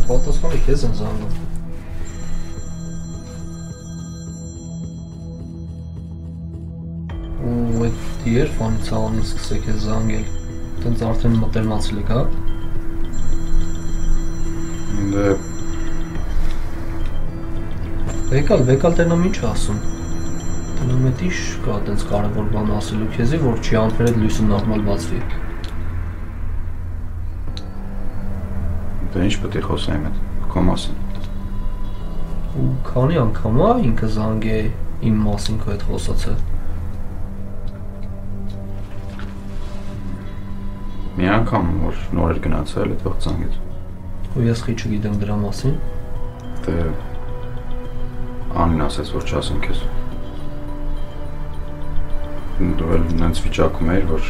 պատասխանը քեզ են զանգում։ Ու այդ երբ անից ալանը սկսեք ես զանգել, տենց արդեն մտերմացել եք, հա? Դե Վեկալ տենամ ինչ ասում։ Տենամ էդ իշ կա տենց կարևոր բան ասելու քեզի, որ չի անվեր այդ լույսը նորմալ բացվի։ Դե ինչ պետք է խոսեմ այդ, քո մասին։ Ու քանի անգամ է ինքը զանգ է իմ մասին քո հետ խոսացել։ Մի անգամ որ նոր էր գնացել այդ վաղ զանգեց։ Ու ես խի չգիտեմ դրա մասին։ Դե Անին ասեց որ չասեմ քեզ։ Դու էլ նենց վիճակում էիր որ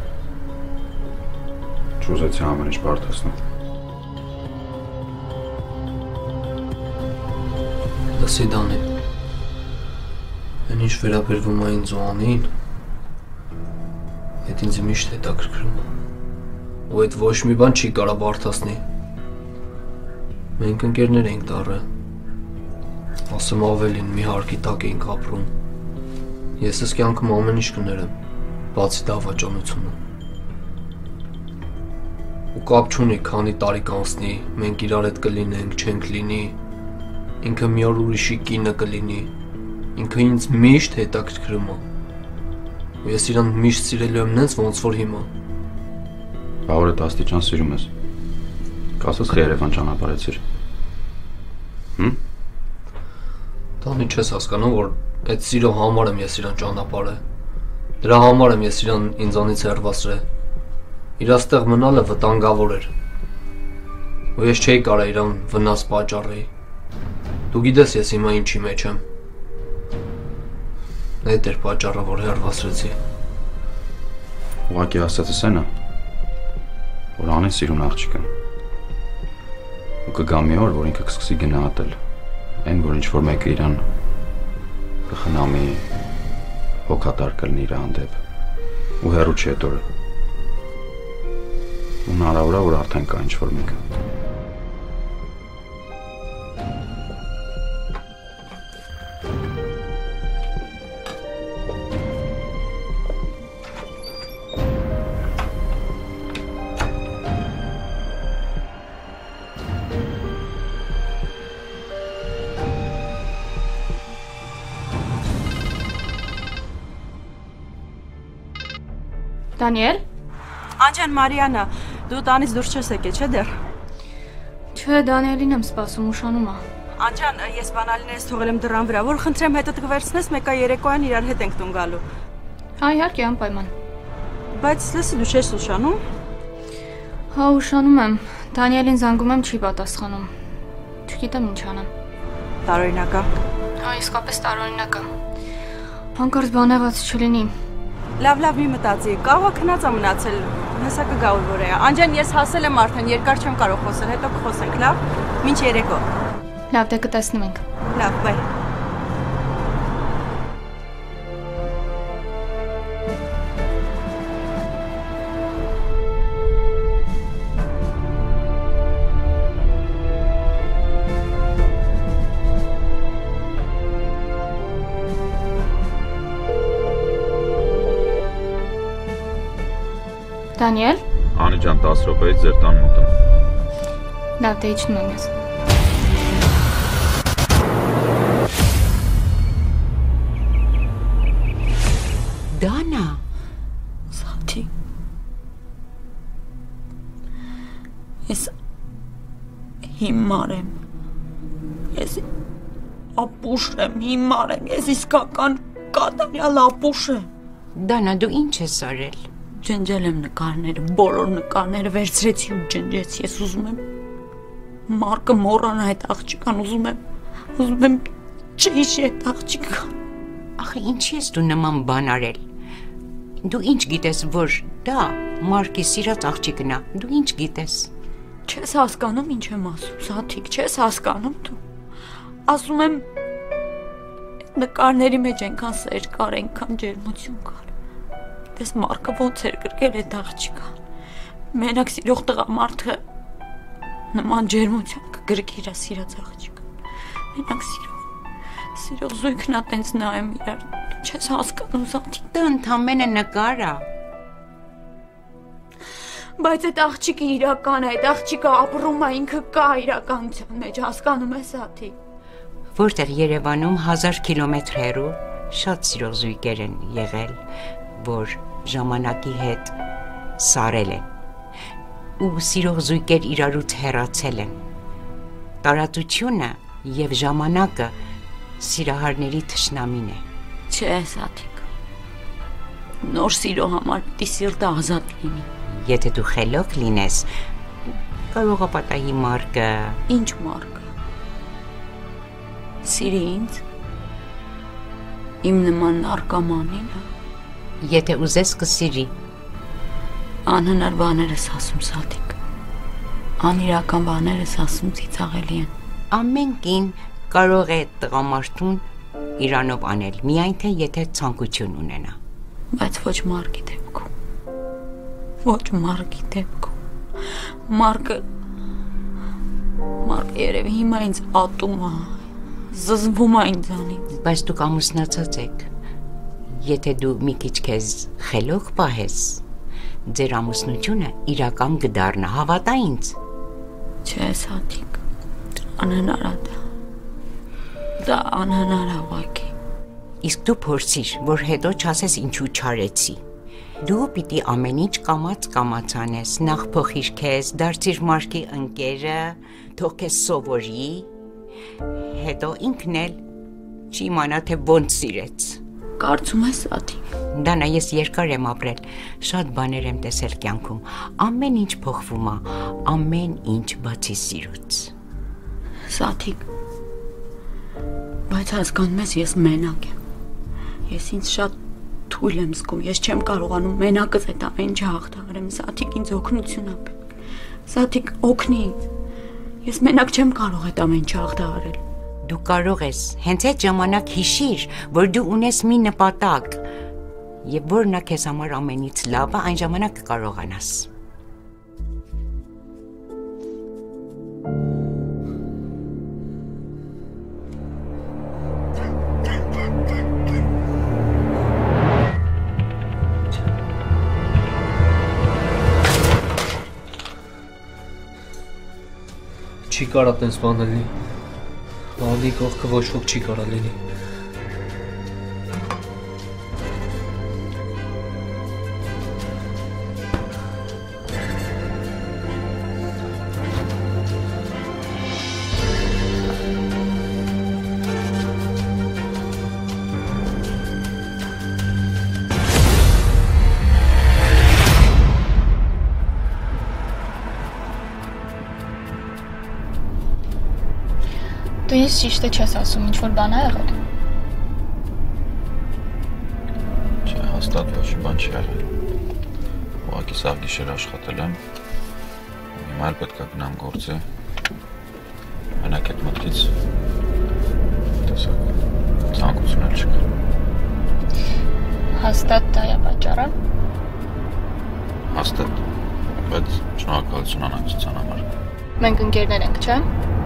չուզեցի ամեն ինչ բարդացնել։ Լսի Դանի, այն ինչ վերաբերվում է ինձ ու Անին, այդ ինձ միշտ հետաքրքրում է, ու այդ ոչ մի բան չի կարա բարդացնի։ Մենք ընկերներ էինք դառը, ասեմ ավելին մի հարկի տակ էինք ապրում, ես ես կյանքում ամեն ինչ կներեմ, բացի դավաճանությունը։ Ու կապ չունի քանի տարի կանցնի, մենք իրար հետ կլինենք, չենք լինի, ինքը մի օր ուրիշի կինը կլինի, ինքը ինձ միշտ հետաքրքրում է, ու ես իրան միշտ սիրելու եմ նենց ոնց որ հիմա։ Բա որ այդ աստիճան սիրում ես, կասես խի Երևան ճանապարհեցիր։ Դանի չես հասկանում, որ այդ սիրո համար եմ ես իրան ճանապարհը, դրա համար եմ ես իրան ինձանից հեռվացրել, իր աստեղ մնալը վտանգավոր էր, ու ես չէի կարա իրան վնաս պատճառեի։ Դու գիտես ես հիմա ինչի մեջ եմ։ Այդ էր պատճառը, որ հեռվացրեցի։ Ուղղակի ասածս էնա, որ Անին սիրուն աղջիկ եմ։ Ու կգա մի օր, որ ինքը կսկսի գնահատել, այն որ ինչ որ մեկը իրան կխնամի, հոգատար կլինի իր հանդեպ, ու հեռու չի այդ օրը։ Ու հնարավոր է, որ արդեն կա ինչ որ մեկը։ Դանիել։ Անջան Մարիանա, դու տանից դուրս չես եկել, չէ՞ դեռ։ Չէ, Դանիելին եմ սպասում, ուշանում է։ Անջան, ես բանալիներս թողել եմ դռան վրա, որ խնդրեմ հետդ կվերցնես, մեկա երեկոյան իրար հետ ենք տուն գալու։ Հա, իհարկե, անպայման։ Բայց լսի, դու չես ուշանում։ Հա, ուշանում եմ։ Դանիելին զանգում եմ, չի պատասխանում։ Չգիտեմ ինչ անեմ։ Տարօրինակ է։ Հա, իսկապես տարօրինակ է։ Հանկարծ բան եղած չլինի։ Լավ, մի մտածի, կաղա քնած է մնացել, հեսա կգա որ է։ Անջան, ես հասել եմ արդեն, երկար չեմ կարող խոսել, հետո կխոսենք, լավ։ Մինչ երեկո։ Լավ, դե կտեսնում ենք։ Լավ, բայ։ Դանիել։ Անի ջան, 10 րոպեից ձեր տան մոտ եմ։ Լավ, դե իջնում եմ ես։ Դանա։ Սաթի։ Ես հիմար եմ։ Ես ապուշ եմ, հիմար եմ, ես իսկական կատարյալ ապուշ եմ։ Դանա, դու ինչ ես արել։ Ջնջել եմ նկարները, բոլոր նկարները վերցրեցի ու ջնջեցի, ես ուզում եմ Մարկը մոռանա այդ աղջիկան, ուզում եմ չհիշի այդ աղջիկան։ Ախ, ինչի ես դու նման բան արել։ Դու ինչ գիտես, որ դա Մարկի սիրած աղջիկն է, դու ինչ գիտես։ Չես հասկանում ինչ եմ ասում, Սաթիկ, չես հասկանում դու։ Ասում եմ նկարների մեջ այնքան սեր կար, այնքան ջերմություն կար։ Տես Մարկը ոնց էր գրկել այդ աղջիկան։ Մենակ սիրող տղամարդը նման ջերմության գրկիրա սիրած աղջիկ։ Մենակ սիրող զույգն ա տենց նայեմ իրար։ Չես հասկանում Զաթիկ։ Դա ընդամենը նկար է։ Բայց այդ աղջիկը իրական է, այդ աղջիկը ապրում է, ինքը կա իրականության մեջ, հասկանում ես Զաթիկ։ Որտեղ Երևանում 1000 կիլոմետր հեռու շատ սիրող զույգեր են եղել, որ ժամանակի հետ սարել են։ Ու սիրող զույգեր իրարուց հեռացել են։ Տարածությունը եւ ժամանակը սիրահարների թշնամին է։ Չէ, Զաթիկ։ Նոր սիրո համար պիտի սիրտը ազատ լինի։ Եթե դու խելոք լինես, կարող է պատահի մարկը։ Ինչ մարկը։ Սիրի ինձ։ Իմ նման նարկոմանին։ Եթե ուզես կսիրի։ Անհնար բաներ ես ասում, Զաթիկ։ Անիրական բաներ ես ասում, ծիծաղելի են։ Ամեն կին կարող է տղամարդուն իրանով անել, միայն թե եթե ցանկություն ունենա։ Բայց ոչ մարկի դեպքում։ Ոչ մարկի դեպքում։ Մարկը երևի հիմա ինձ ատում է, զզվում է ինձանից։ Բայց դուք ամուսնացած եք։ Եթե դու մի քիչ քեզ խելոք պահես, ձեր ամուսնությունը իրական կդառնա, հավատա ինձ։ Չէ, Զաթիկ, անհնար է դա։ Դա անհնար է ուղղակի։ Իսկ դու փորձիր, որ հետո չասես ինչու չարեցի։ Դու պիտի ամեն ինչ կամաց անես, նախ փոխիր քեզ, դարձիր մարդի ընկերը, թող քեզ սովորի, հետո ինքն էլ չիմանա թե ոնց սիրեց։ Կարծում ես, Զաթիկ։ Դանա, ես երկար եմ ապրել, շատ բաներ եմ տեսել կյանքում, ամեն ինչ փոխվում է, ամեն ինչ բացի սիրուց։ Զաթիկ, բայց հասկանում ես, ես մենակ եմ։ Ես ինձ շատ թույլ եմ զգում, ես չեմ կարողանում մենակս այդ ամեն ինչը հաղթահարեմ, Զաթիկ, ինձ օգնություն ա պետք։ Զաթիկ, օգնի ինձ։ Ես մենակ չեմ կարող այդ ամեն ինչը հաղթահարել։ Դու կարող ես, հենց այդ ժամանակ հիշիր, որ դու ունես մի նպատակ, եւ որ նա քեզ համար ամենից լավը, այն ժամանակ կկարողանաս։ Չի կարա տենց բան լինի։ Ալի կողքը ոչ ոք չի կարա լինի։ Դու ինձ ճիշտը չես ասում, ինչ-որ բան ա եղել։ Չէ, հաստատ ոչ բան չի եղել։ Ուղղակի սաղ գիշեր աշխատել եմ, հիմա էլ պետք է գնամ գործի։ Մենակ այդ մտքից տեսակ ցանկություն էլ չկա։ Հաստատ դա է պատճառը։ Հաստատ, բայց շնորհակալություն անակցության համար։ Մենք ընկերներ ենք, չէ՞։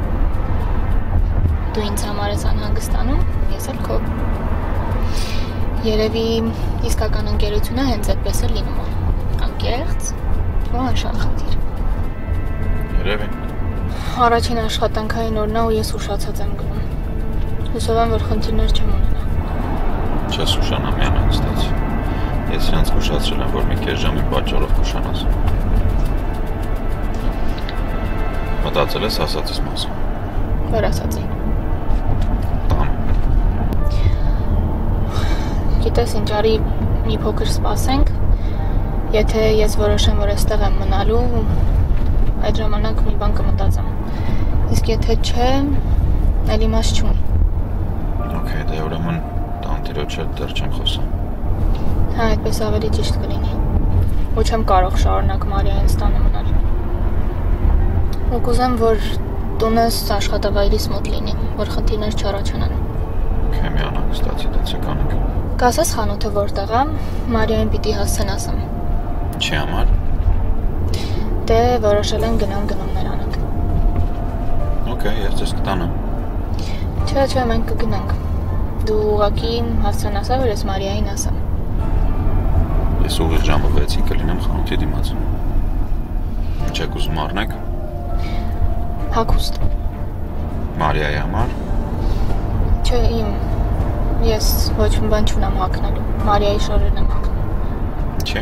Դու ինձ համար ես անհանգստանում, ես էլ քո։ Երևի իսկական ընկերությունը հենց այդպես էլ լինում է։ Անկեղծ ու անշահախնդիր։ Երևի։ Առաջին աշխատանքային օրն է ու ես ուշացած եմ գնում։ Հուսով եմ, որ խնդիրներ չեմ ունենա։ Չես ուշանա, մի անհանգստացի։ Ես իրենց ուշացրել եմ, որ մի կես ժամի պատճառով կուշանաս։ Մտածել ես ասածիս մասին։ Որ ասացի։ Գիտես ինչ, արի մի փոքր սպասենք, եթե ես որոշեմ, որ այստեղ եմ մնալու, այդ ժամանակ մի բան կմտածեմ, իսկ եթե չէ, էլ իմաստ չունի։ Okay, դե ուրեմն տանտիրոջ հետ դեռ չեմ խոսում։ Հա, այդպես ավելի ճիշտ կլինի, ու չեմ կարող շարունակ Մարիային ստանը մնալ։ Ու կուզեմ, որ տունս աշխատավայրիս մոտ լինի, որ խնդիրներ չառաջանան։ Okay, մի անհանգստացի, դեցեք անենք։ Կասես խանութը որտեղ է, Մարիային պիտի հասցնասեմ։ Չի համար։ Դե որոշել են գնամ գնումներ անենք։ Okay, ես ձեզ կտանեմ։ Չէ, մենք կգնանք։ Դու ուղղակի հասցնասա, որ ես Մարիային ասեմ։ Ես ուղիղ ժամը 6-ին կլինեմ խանութի դիմաց։ Ինչ եք ուզում առնեք։ Հագուստ։ Մարիայի համար։ Չէ, ես ոչ մի բան չունեմ հագնելու։ Մարիայի շորերն եմ հագնում։ Չէ։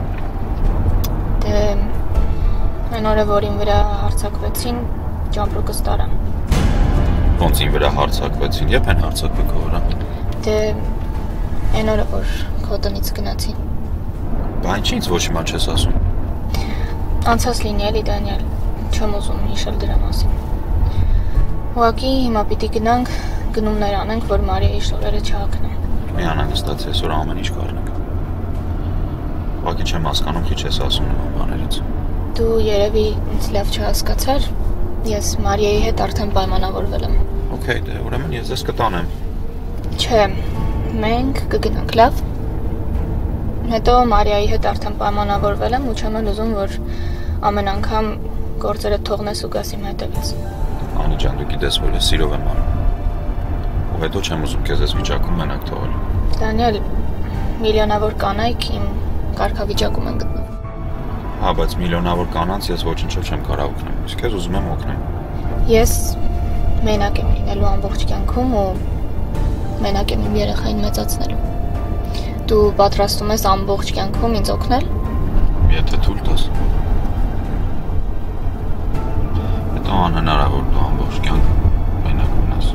Դե այն օրը, որ իմ վրա հարձակվեցին, ճամպրուկս տարա։ Ոնց ին վրա հարձակվեցին, երբ են հարձակվել քո վրա։ Դե այն օրը, որ քո տնից գնացի։ Բա ինչի՞ց ոչ մի բան չես ասում։ Անցած լինի էլի Դանիել, չեմ ուզում հիշել դրա մասին։ Ուղղակի հիմա պիտի գնանք, գնումներ անենք, որ Մարիայի շորերը չհագնեմ։ Մի անհանգստացի, այսօր ամեն ինչ կառնենք։ Ուղղակի չեմ հասկանում, քիչ ես ասում նման բաներից։ Դու երևի ինձ լավ չհասկացար, ես Մարիայի հետ արդեն պայմանավորվել եմ։ Okay, դե ուրեմն ես ձեզ կտանեմ։ Չէ, մենք կգնանք, լավ։ Հետո Մարիայի հետ արդեն պայմանավորվել եմ ու չեմ ուզում, որ ամեն անգամ գործերը թողնես ու գաս իմ հետևից։ Անի ջան, դու գիտես, որ ես սիրով եմ անում։ Ու հետո չեմ ուզում քեզ այս վիճակում մենակ թողել։ Դանիել, միլիոնավոր կանայք իմ կարգավիճակում են գտնվում։ Հա, բայց միլիոնավոր կանանց ես ոչինչով չեմ կարող օգնել։ Իսկ քեզ ուզում եմ օգնել։ Ես մենակ եմ լինելու ամբողջ կյանքում ու մենակ եմ իմ երեխային մեծացնելու։ Դու պատրաստում ես ամբողջ կյանքում ինձ օգնել։ Եթե թույլ տաս։ Հետո անհնարավոր դու ամբողջ կյանք մենակ մնաս։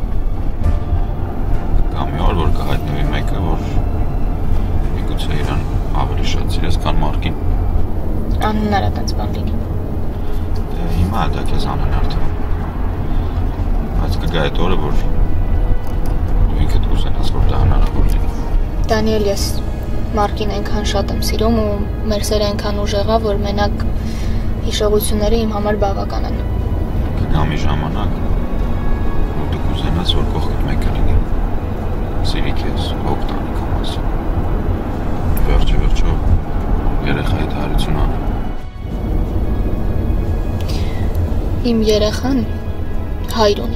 Կամ մի օր որ կհայտնվի մեկը, որ միգուցե իրան ավելի շատ սիրես, քան Մարկին։ Անհնար է տենց բան լինի։ Դե հիմա դա քեզ անհնար թվում։ Բայց կգա այդ օրը, որ դու ինքդ կուզենաս, որ դա հնարավոր լինի։ Դանիել, ես Մարկին այնքան շատ եմ սիրում ու մեր սերը այնքան ուժեղ է, որ մենակ հիշողությունները իմ համար բավական են։ Կգա մի ժամանակ, որ դու կուզենաս, որ կողքդ մեկը լինի։ Սիրի քեզ, հոգ տանի քո մասին։ Վերջը երեխայիդ հարություն անի։ Իմ երեխան հայր ունի։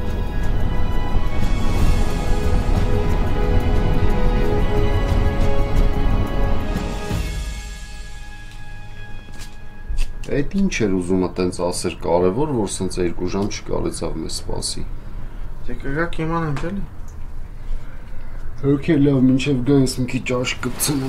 Այդ ինչ էր ուզում այտենց ասեր կարևոր, որ սենց 2 ժամ չկարեցավ մեզ սպասի։ Դե կգա կիմանանք էլի։ Okay, լավ, մինչև գա ես մի քիչ աշկ կցնեմ։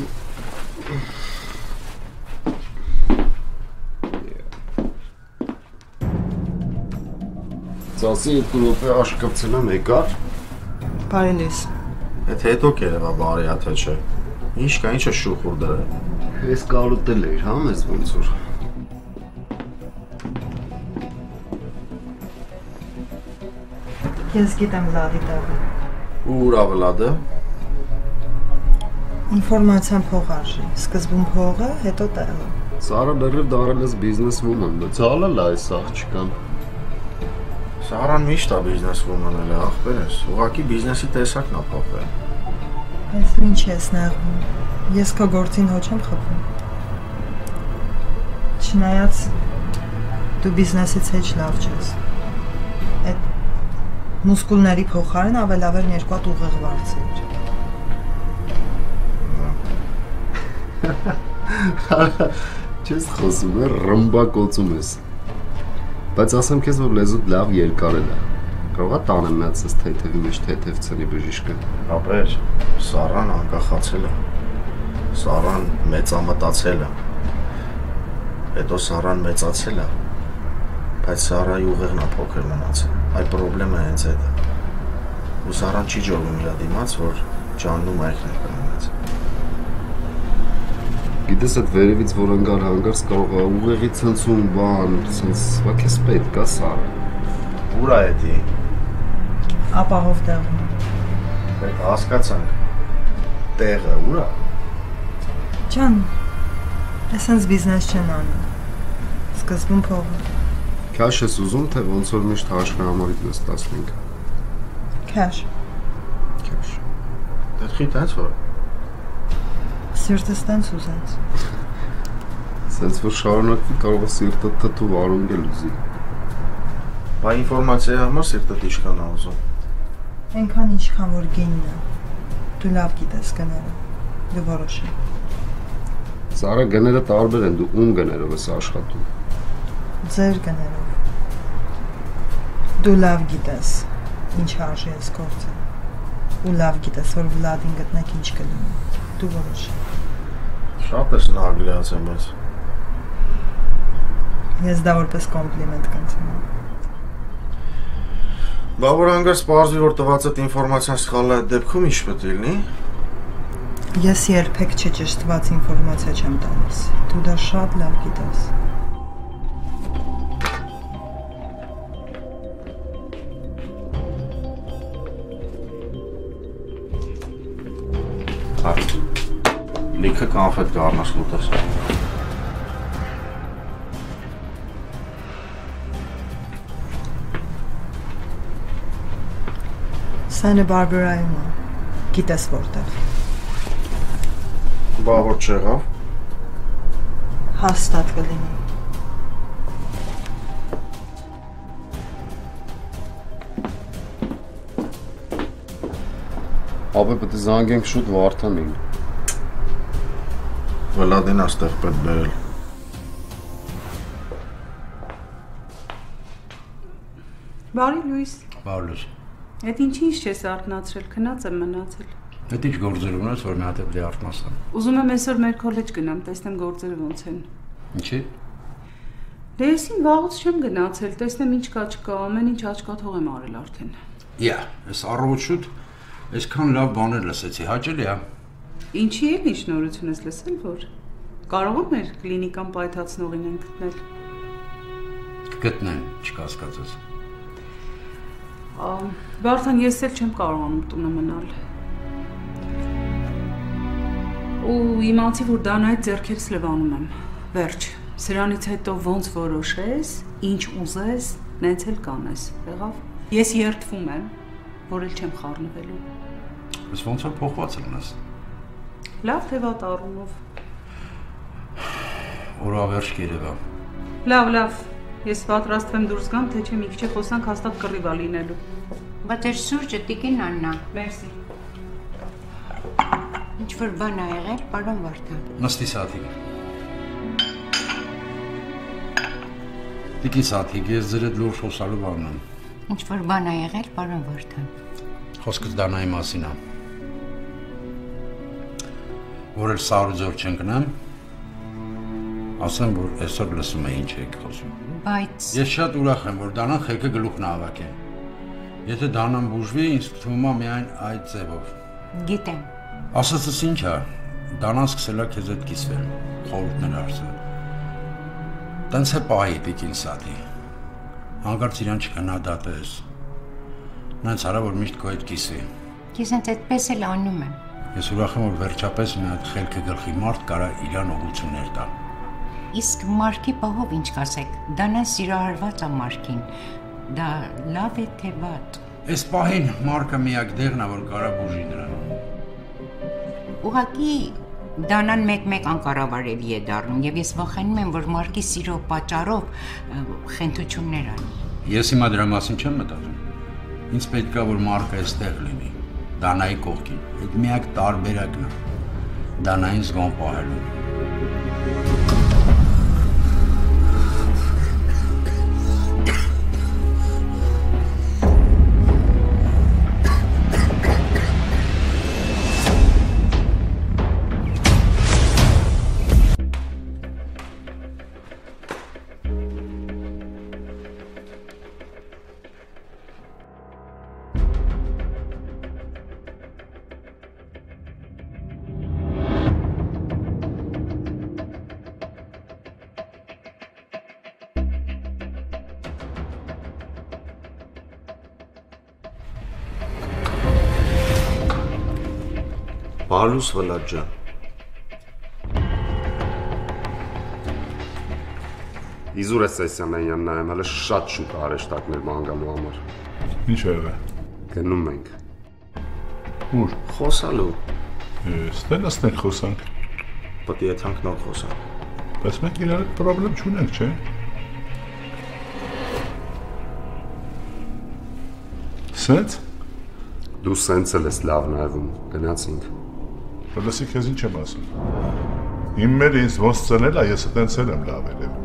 Ծասի 2 րոպե աշկ կցնեմ, եկար։ Բարելիս։ Եթե հետո կերևա բարի աթը չէ։ Ինչ կա, ինչը շուխուր դրա։ Ես կարոտել էիր, հա, մեզ ոնց որ։ Ես գիտեմ Վլադի տեղը։ Ուր ա Վլադը։ Ինֆորմացիան փող արժի։ Սկզբում փողը, հետո տեղը։ Սարը լրիվ դարել ես business woman, ցալել է այս աղջկան։ Սարան միշտ է բիզնես ոմանել է, ախպեր ես։ Ուղղակի բիզնեսի տեսակն է փոխվել։ Բայց ինչ ես նեղվում։ Ես քո գործին հո չեմ խփում։ Չնայած դու բիզնեսից հեչ լավ չես։ Այդ մուսկուլների փոխարեն ավելավեր 2 հատ ուղիղ վարձեր։ Չես խոսում, ռմբակոծում ես։ Բայց ասեմ քեզ, որ լեզուդ լավ երկարել է։ Կարող է տանեմ մեծ ես թեթևի մեջ թեթև ցնի բժիշկը։ Ապեր, Սարան անկախացել է։ Սարան մեծամտածել է։ Հետո Սարան մեծացել է։ Բայց Սարայի ուղեղն է փոքր մնացել։ Այ խնդրեմը հենց այդ է։ Ու Սարան չի ջողում իր դիմաց, որ ջաննում այքն է կնած։ Գիտես այդ վերևից որ անգար հանգարց կարող է ուղեղի ցնցում բան, ցնց, բա քեզ պետք է Սարը։ Ուր է էդի։ Ապահով տեղում։ Պետք հասկացանք։ Տեղը ուր է։ Ջան, այսպես բիզնես չեն անում։ Սկզբում փողը։ Քաշ ես ուզում, թե ոնց որ միշտ հաշվի համարիտ նստացնենք։ Քաշ։ Քաշ։ Դա խիտ է որ։ Սիրտս տենց ուզած։ Սենց որ շարունակվի կարող է սիրտը թթու արունգել ուզի։ Բա ինֆորմացիայի համար սիրտդ ինչքան է ուզում։ Այնքան ինչքան որ գինն է։ Դու լավ գիտես գները։ Դու որոշի։ Սարա գները տարբեր են, դու ում գներով ես աշխատում։ Ձեր գներով։ Դու լավ գիտես ինչ արժի ես գործը։ Ու լավ գիտես որ Վլադին գտնեք ինչ կլինի։ Դու որոշի։ Շատ ես նագրացել մեզ։ Ես դա որպես կոմպլիմենտ կընդունեմ։ Բա որ հանգարց պարզվի որ տվածդ ինֆորմացիան սխալ է այդ դեպքում ինչ պետք է լինի։ Ես երբեք չճշտված ինֆորմացիա չեմ տալիս։ Դու դա շատ լավ գիտես։ Լիքը կանֆետ կառնաս ուտես։ Սանը բարբերայում է, գիտես որտեղ։ Բա որ չեղավ։ Հաստատ կլինի։ Ապա պետք է զանգենք շուտ Վարդանին։ Վլադին աստեղ պետք բերել։ Բարի Լուիս։ Բարլուս։ Այդ ինչի՞ չես արթնացրել, քնած եմ մնացել։ Այդ ինչ գործեր ունես, որ մի հատ է արթնացան։ Ուզում եմ այսօր մեր քոլեջ գնամ, տեսնեմ գործերը ոնց են։ Ինչի՞։ Դե եսին վաղուց չեմ գնացել, տեսնեմ ինչ կա չկա, ամեն ինչ աչքաթող եմ արել արդեն։ Յա, այս առավոտ շուտ այսքան լավ բաներ լսեցի, հաճելի է։ Ինչի՞ էլ ինչ նորություն ես լսել, որ կարող եմ մեր կլինիկան պայթացնողին են գտնել։ Կգտնեն, չկասկածես։ Վարդան, ես էլ չեմ կարողանում տունը մնալ։ Ու իմացի, որ Դանայից ձեռքերս լվանում եմ։ Վերջ, սրանից հետո ոնց որոշես, ինչ ուզես, նենց էլ կանես, եղավ։ Ես երդվում եմ, որ էլ չեմ խառնվելու։ Ես ոնց որ փոխված լինես։ Լավ թե վատ առումով։ Օրավերջ կերևա։ Լավ, ես պատրաստվեմ դուրս գամ, թե չէ մի քիչ խոսանք հաստատ կռիվա լինելու։ Բայց էր սուրճը տիկին Աննա։ Մերսի։ Ինչ որ բան ա եղել, պարոն Վարդան։ Նստի Սաթիկ։ Տիկի Սաթիկ, ես ձեր հետ լուրջ խոսալու բան ունեմ։ Ինչ որ բան ա եղել, պարոն Վարդան։ Խոսքս Դանայի մասին է։ Որ էլ սարուձոր չընկնեմ, ասեմ, որ այսօր լսում է ինչ եք խոսում։ Բայց Ես շատ ուրախ եմ, որ Դանան խելքը գլուխն է հավաքել։ Եթե Դանան բուժվի, ինձ թվում է միայն այդ ձևով։ գիտեմ։ Ասածս ինչ է, Դանան սկսել է քեզ հետ կիսվել, խորհուրդներ արսել։ Տենց է պահի տիկին Սաթի։ Հանկարծ իրան չքննադատես։ Նենց արա, որ միշտ քո հետ կիսվի։ Ես հենց այդպես էլ անում եմ։ Ես ուրախ եմ, որ վերջապես մի հատ խելքը գլխի մարդ կարա իրան ուղղություններ տա։ Իսկ Մարկի պահով ինչ կասեք, Դանան սիրահարված է Մարկին, դա լավ է թե վատ։ Այս պահին Մարկը միակ դեղն է, որ կարա բուժի նրան։ Ուղղակի Դանան մեկ-մեկ անկառավարելի է դառնում եւ ես վախենում եմ, որ Մարկի սիրո պատճառով խենթություններ անի։ Ես հիմա դրա մասին չեմ մտածում։ Ինձ պետք է որ Մարկը այստեղ լինի, Դանայի կողքին։ Այդ միակ տարբերակն է։ Դանային զգոն պահելու։ Բարլուս Վլադ ջան։ Իզուր է Սեսյանյանն նայեմ, հələ շատ շուտ արեշտակներ ման գալու համար։ Ինչ է եղել։ Գնում ենք։ Ուր։ Խոսալու։ Ստե նստենք խոսանք։ Պետք է եթանք նոր խոսանք։ Բայց մենք իրար հետ պրոբլեմ չունենք, չէ՞։ Սենց։ Դու սենց էլ ես լավ նայվում, գնացինք։ Լսի քեզ ինչ եմ ասում։ Իմ մեր ինձ ոնց ծնել է, ես այտենց էլ եմ լավ երևում։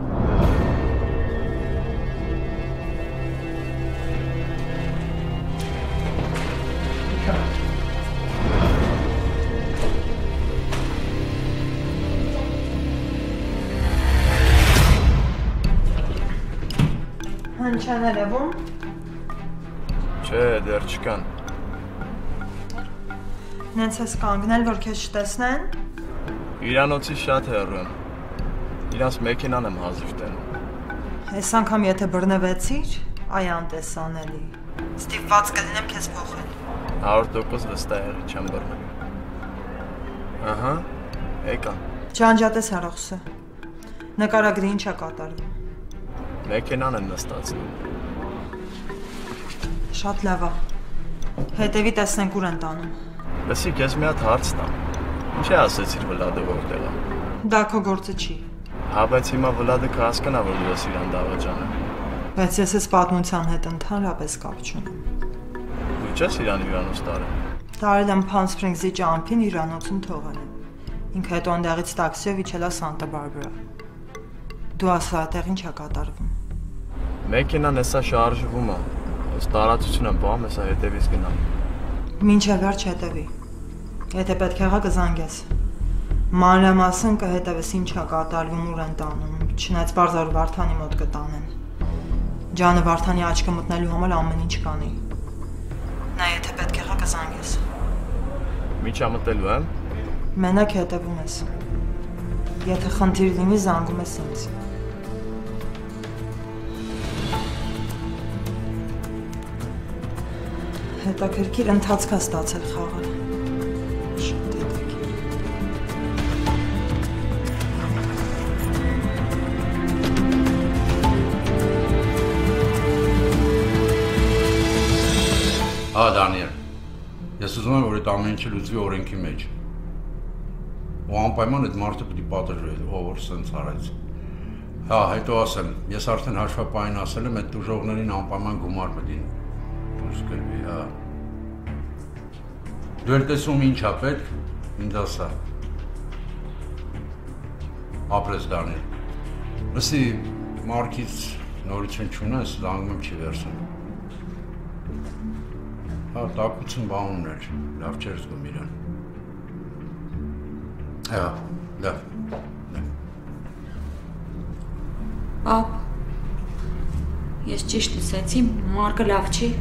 Չեն երևում։ Չէ, դեռ չկան։ Նենց ես կանգնել, որ քեզ չտեսնեն։ Հյուրանոցի շատ հեռու եմ։ Իրանց մեքենան եմ հազիվ տենում։ Այս անգամ եթե բռնվեցիր, այ անտեսանելի։ Ստիպված կլինեմ քեզ փոխել։ 100% վստահ եմ, չեմ բռնել։ Ահա, եկա։ Ջանջատես հեռախոսը։ Նկարագրի ինչ է կատարվում։ Մեքենան եմ նստացնում։ Շատ լավ է։ Հետևի տեսնենք ուր են տանում։ Լսի, քեզ մի հատ հարց տամ։ Ինչ է ասեցիր Վլադը որտեղ է։ Դա քո գործը չի։ Հա, բայց հիմա Վլադը կհասկանա, որ դու ես իրան դավաճանը։ Բայց ես այս պատմության հետ ընդհանրապես կապ չունեմ։ Դու չես իրան հյուրանոց տարել։ Տարել եմ Palm Springs-ի ճամփին հյուրանոցում թողել եմ։ Ինքը հետո այնտեղից տաքսիով իջել է Santa Barbara։ Դու ասա, այդտեղ ինչ է կատարվում։ Մեքենան հեսա շարժվում է։ Ես տարածություն եմ պահում, հեսա հետևից գնամ։ Մինչև վերջ հետևի։ Եթե պետք եղա կզանգես։ Մանրամասն կհետևես ինչ է կատարվում, ուր են տանում, չնայած բարձր Վարդանի մոտ կտանեն։ Ջանը Վարդանի աչքը մտնելու համար ամեն ինչ կանի։ Նա եթե պետք եղա կզանգես։ Միջամտելու եմ։ Մենակ հետևում ես։ Եթե խնդիր լինի, զանգում ես ինձ։ Հետաքրքիր ընթացք է ստացել խաղը։ Շատ հետաքրքիր։ Հա, Դանիել։ Ես ուզում եմ, որ այդ ամեն ինչը լուծվի օրենքի մեջ։ Ու անպայման այդ մարդը պիտի պատժվի, ով որ սենց արեց։ Հա, հետո ասեմ, ես արդեն հաշվապահին ասել եմ, այդ տուժողներին անպայման գումար պետք է դուրս գրվի, հա։ Դու էլ տեսում ինչ ա պետք, ինձ ասա։ Ապրես Դանիել։ Լսի, Մարկից նորություն չունես, զանգում եմ չի վերցնում։ Հա, տակություն բանուն էր, լավ չեր զգում իրան։ Հա, լավ։ Պապ, ես ճիշտ լսեցի, Մարկը լավ չի։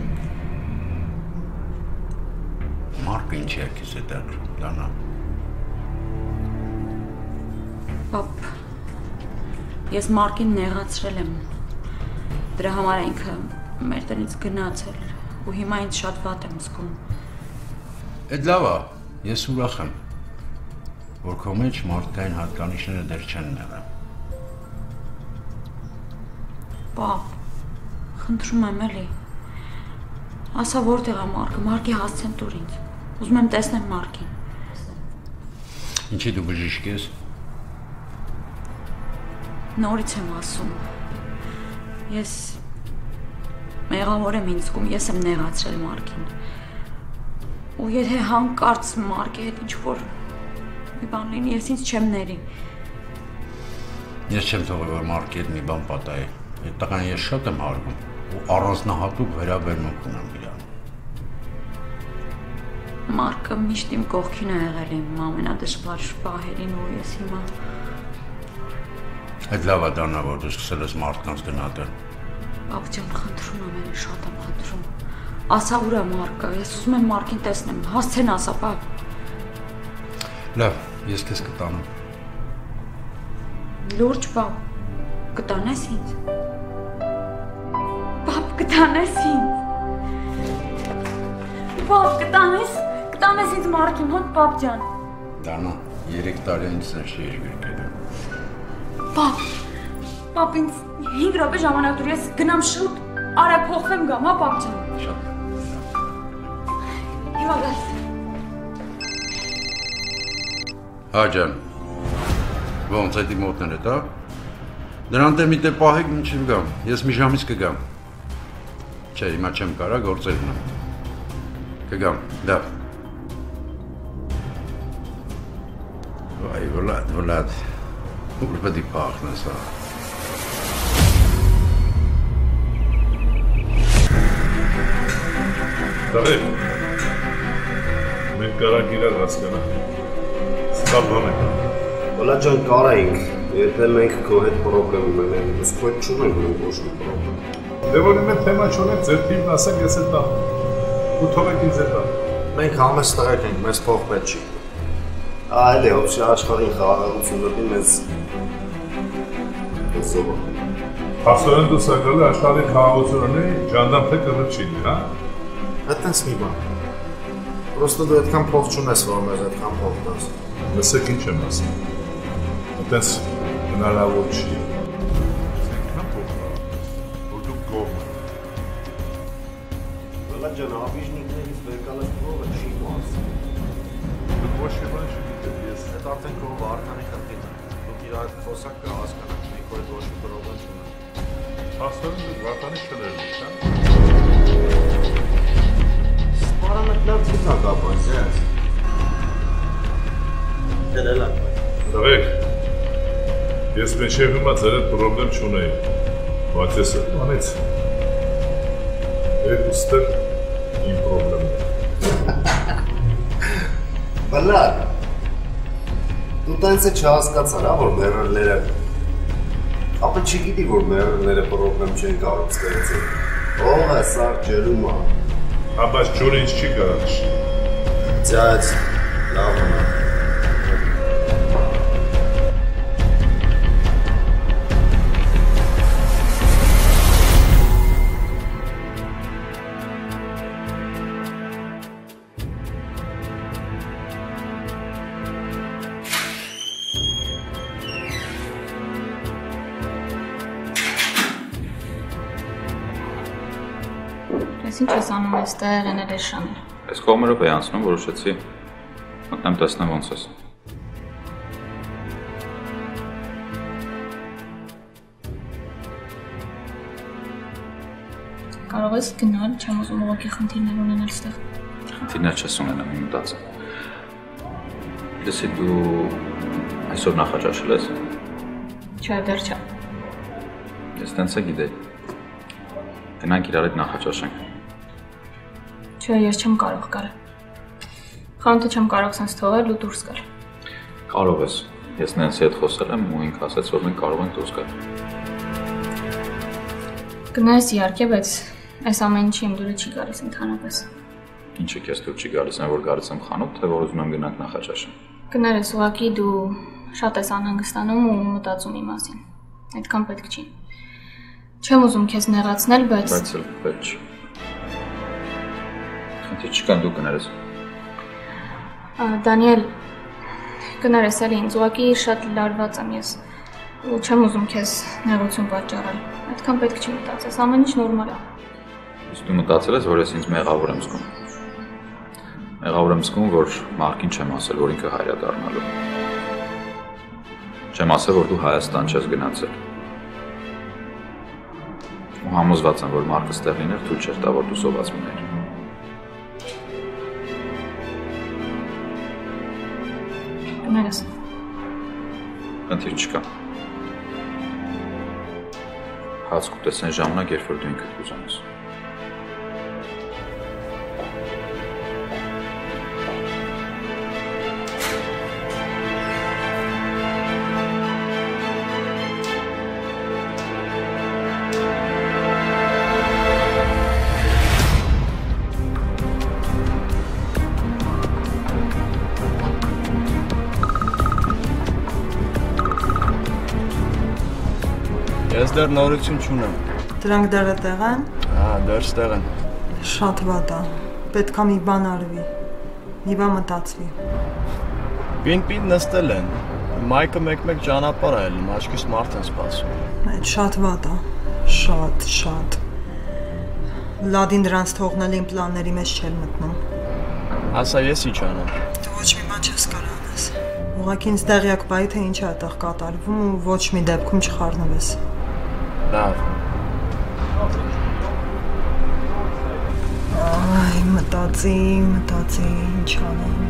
Մարկը ինչի է քեզ հետաքրքրում, Դանա։ Պապ, ես Մարկին նեղացրել եմ։ Դրա համար ինքը մեր տնից գնացել ու հիմա ինձ շատ վատ եմ զգում։ Էդ լավ է, ես ուրախ եմ, որ քո մեջ մարդկային հատկանիշները դեռ չեն եղել։ Պապ, խնդրում եմ էլի։ Ասա որտեղ է Մարկը, Մարկի հասցեն տուր ինձ։ Ուզում եմ տեսնեմ Մարկին։ Ինչի դու բժիշկ ես։ Նորից եմ ասում։ Ես մեղավոր եմ ինձ զգում, ես եմ նեղացրել Մարկին։ Ու եթե հանկարծ Մարկի հետ ինչ-որ մի բան լինի, ես ինձ չեմ ների։ Ես չեմ թողել, որ Մարկի հետ մի բան պատահի։ Այդ տղան ես շատ եմ հարգում ու առանձնահատուկ վերաբերմունք ունեմ իրան։ Մարկը միշտ իմ կողքին է եղել իմ ամենադժվար պահերին ու ես հիմա։ Այդ լավ է Դանա, որ դու սկսել ես մարդկանց գնահատել։ Պապ ջան, խնդրում եմ, էլի շատ եմ խնդրում։ Ասա ուր է Մարկը, ես ուզում եմ Մարկին տեսնեմ, հասցեն ասա, պապ։ Լավ, ես քեզ կտանեմ։ Լուրջ, պապ, կտանես ինձ։ Պապ, կտանես ինձ։ Պապ, կտանես ինձ Մարկին, հոտ պապ ջան։ Դանա, 3 տարի ինձ է երկիր կեդում։ Պապ, ինձ 5 րոպե ժամանակ դուր, ես գնամ շուտ, արա փոխվեմ գամ, հա պապ ջան։ Շատ։ Հիմա գաս։ Հա ջան։ Ոնց էդի մոտն է, հա։ Դրանց դե մի տե պահեք մինչև գամ, ես մի ժամից կգամ։ Չէ, հիմա չեմ կարա գործել ունեմ։ Կգամ, լավ։ Վայ, Վլադ, ուր պետք է փախնես, հա։ Դարեք, մենք կարանք իրար հասկանանք, սխալ բան ենք։ Վլադ ջան, կարայինք, եթե մենք քո հետ պրոբլեմ ունենք, իսկ քո հետ չունենք մենք ոչ մի պրոբլեմ։ Դե որ իմ հետ թեմա չունեք, ձեր թիմն ասեք, ես էլ տամ, ու թողեք ինձ հետ տամ։ Մենք համես տղեկ ենք, մեզ փող պետք չի։ Այլ է, ոբշե աշխարհին խաղաղություն դեպի մեզ զոհ։ Հասարեն դու սակալը աշխարհին խաղաղություն ունի, ջանդամ թե կռչին, հա։ Այդտենց մի բան։ Պրոստը դու այդքան փող չունես, որ մեզ այդքան փող տաս։ Լսեք ինչ եմ ասում։ Այդտենց հնարավոր չի։ Այսինքն փող տա, որ դու կողմ։ Վլադ ջան, աբիժնիկներից վերկալը փողը չի մաս։ Դու ոչ մի բան չգիտես, ես Այդ արդեն քո վարքանի խնդիրն է։ Դուք իրար խոսակ կհասկանաք, մենք որ ոչ մի պրոբլեմ չունենք։ հասարեն դու վարտանի չներլի, հա։ Սպարանը լավ ցույց է կապած, ես։ Դելելա։ Դարեք, ես մեջև հիմա ձեր հետ պրոբլեմ չունեի, բայց ես անից երկուստեր իմ պրոբլեմն է։ Վլադ, դու տենց է չհասկացար, հա, որ մեռելները, ապա չգիտի, որ մեռելները պրոբլեմ չեն կարող ստեղծել։ Ող է սար ջերում է։ Բայց ջուրը ինձ չի կարող։ Ձյաց, լավ է։ Ես ինչ ես անում այստեղ ենել ես շանել։ Այս կողմերով էի անցնում, որոշեցի մտնեմ տեսնեմ ոնց ես։ Կարող ես գնալ, չեմ ուզում ուղղակի խնդիրներ ունենալ այստեղ։ Խնդիրներ չես ունենամ, իմ մտածեմ։ Լսի դու այսօր նախաճաշել ես։ Չէ, դեռ չէ։ Ես տենց է գիտեի։ Գնանք իրար հետ նախաճաշենք։ Չէ, ես չեմ կարող գալ։ Խանութը չեմ կարող սենց թողել ու դուրս գալ։ Կարող ես։ Ես Նենսի հետ խոսել եմ ու ինքը ասաց, որ մենք կարող ենք դուրս գալ։ Գնայս իհարկե, բայց այս ամեն ինչի իմ դուրը չի գալիս ընդհանրապես։ Ինչը քեզ դուր չի գալիս, այն որ գալիս եմ խանութ, թե որ ուզում եմ գնանք նախաճաշել։ Գներես, ուղղակի դու շատ ես անհանգստանում ու մտածում իմ մասին։ Այդքան պետք չի։ Չեմ ուզում քեզ նեղացնել, բայց էլ պետք չի։ Խնդիր չկան, դու կներես։ Դանիել, կներես էլի ինձ, ուղղակի շատ լարված եմ ես ու չեմ ուզում քեզ նեղություն պատճառել։ Այդքան պետք չի մտածես, ամեն ինչ նորմալ է։ Իսկ դու մտածել ես, որ ես ինձ մեղավոր եմ զգում։ Մեղավոր եմ զգում, որ Մարկին չեմ ասել, որ ինքը հայր է դառնալու։ Չեմ ասել, որ դու Հայաստան չես գնացել։ Ու համոզված եմ, որ Մարկը ստեղ լիներ, թույլ չէր տա, որ դու սոված մնայիր։ Կներես։ Խնդիր չկա։ Հաց կուտես այն ժամանակ, երբ որ դու ինքդ կուզանաս։ Ես դեռ նորություն չունեմ։ Դրանք դեռ տեղ են։ Հա, դեռ ստեղ են։ Շատ վատ է։ Պետք է մի բան արվի։ Մի բան մտածվի։ Պին նստել են։ Մայկը մեկ-մեկ ճանապարհ է ելնում, աչքիս մարդ են սպասում։ Այդ շատ վատ է։ Շատ։ Լադին դրանց թողնել իմ պլանների մեջ չել մտնում։ Ասա ես ինչ անեմ։ Դու ոչ մի բան չես կարող անես։ Ուղղակի ինձ տեղյակ բայի, թե ինչ է այդտեղ կատարվում ու ոչ մի դեպքում չխառնվես։ Լավ։ Այ, մտածի, ինչ անեմ։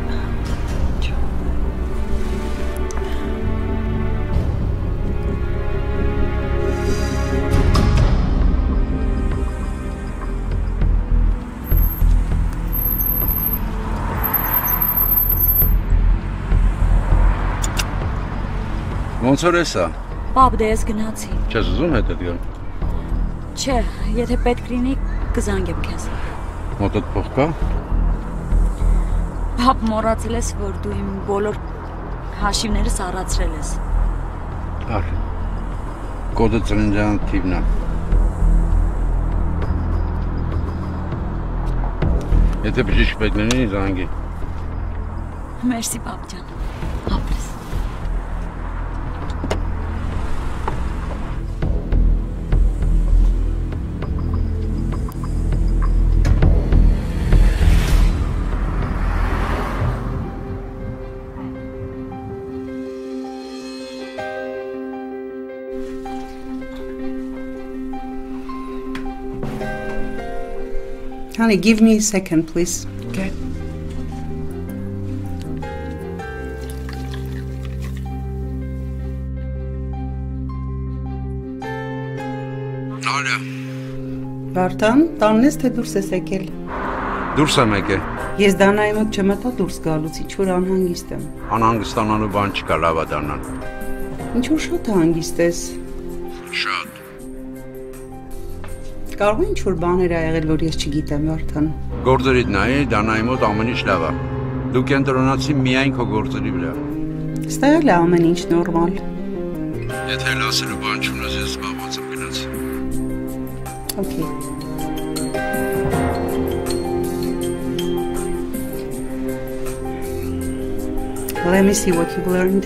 Ոնց որ էսա։ Պապ, դե ես գնացի։ Չես ուզում հետդ գալ։ Չէ, եթե պետք լինի, կզանգեմ քեզ։ Մոտդ փող կա։ Պապ, մոռացել ես, որ դու իմ բոլոր հաշիվներս առացրել ես։ Ար։ Կոդը ծննդյան թիվն է։ Եթե բժիշկ պետք լինի, զանգի։ Մերսի, պապ ջան։ Ապրես։ Honey, give me a second, please. Okay. Ալո։ Վարդան, տանն ես թե դուրս ես եկել։ Դուրս եմ եկել։ Ես Դանայի մոտ չմտա դուրս գալուց, ինչ որ անհանգիստ եմ։ Անհանգստանալու բան չկա, լավ է դառնալ։ Ինչ որ շատ հանգիստ ես։ Շատ։ Կարող է ինչ որ բաներ ա եղել, որ ես չգիտեմ, Վարդան։ Գործերիդ նայի, Դանայի մոտ ամեն ինչ լավ է։ Դու կենտրոնացի միայն քո գործերի վրա։ Ստեղ էլ է ամեն ինչ նորմալ։ Եթե լասելու բան չունես, ես զբաղված եմ գնաց։ Okay. Let me see what you've learned.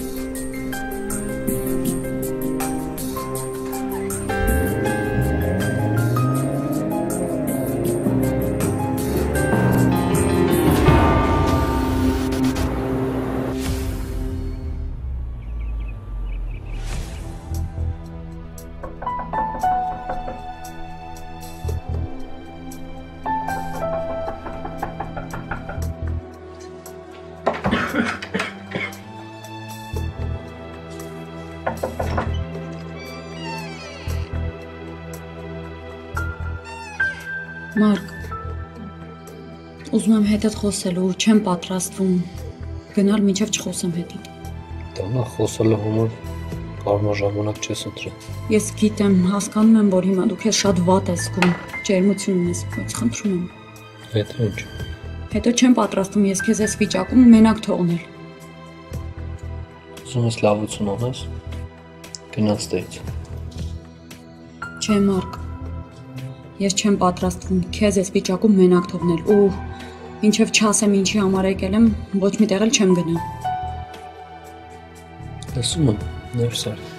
Մարկ, ուզում եմ հետդ խոսելու, չեմ պատրաստվում, գնալ մինչև չխոսեմ հետդ։ Դա խոսելու համար հարմար ժամանակ չես ընտրել։ Ես գիտեմ, հասկանում եմ, որ հիմա դու քեզ շատ վատ ես զգում, ջերմություն ունես, բայց խնդրում եմ։ Հետո ինչ։ Հետո չեմ պատրաստվում ես քեզ այս վիճակում մենակ թողնել։ Ուզում ես լավություն անես, գնա ստեյց։ Չէ, Մարկ, ես չեմ պատրաստվում քեզ այս վիճակում մենակ թողնել ու մինչև չասեմ ինչի համար եկել եմ, ոչ մի տեղ էլ չեմ գնա։ Լսում եմ, ներս արի։